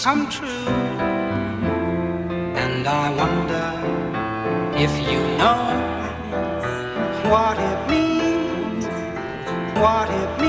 come true. And I wonder if you know what it means, what it means.